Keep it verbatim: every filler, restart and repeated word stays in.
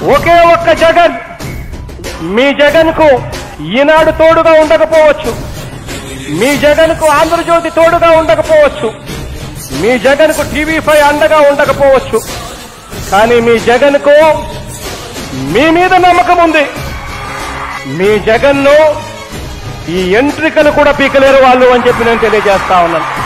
ఒకే ఒక్క జగన్. మీ జగన్ కు ఈనాడు తోడుగా ఉండకపోవచ్చు, మీ జగన్ కు ఆంధ్రజ్యోతి తోడుగా ఉండకపోవచ్చు, మీ జగన్ కు టీవీ ఫైవ్ అండగా ఉండకపోవచ్చు, కానీ మీ జగన్ కు మీ మీద నమ్మకం ఉంది. మీ జగన్ను ఈ ఎంట్రికలు కూడా పీకలేరు వాళ్ళు అని చెప్పి నేను తెలియజేస్తా ఉన్నాను.